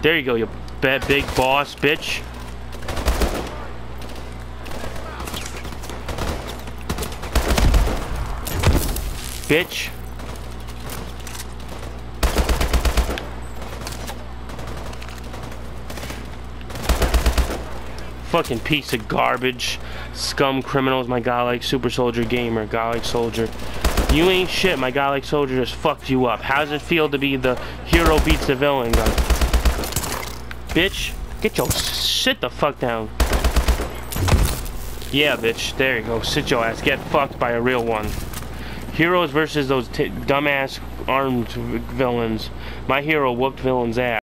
There you go, you big boss, bitch. Bitch. Fucking piece of garbage. Scum criminals, my guy like Super Soldier Gamer, guy like Soldier. You ain't shit, my guy like Soldier just fucked you up. How does it feel to be the hero beats the villain, guy? Bitch, get your sit the fuck down. Yeah, bitch, there you go. Sit your ass, get fucked by a real one. Heroes versus those dumbass armed villains. My hero whooped villains' ass.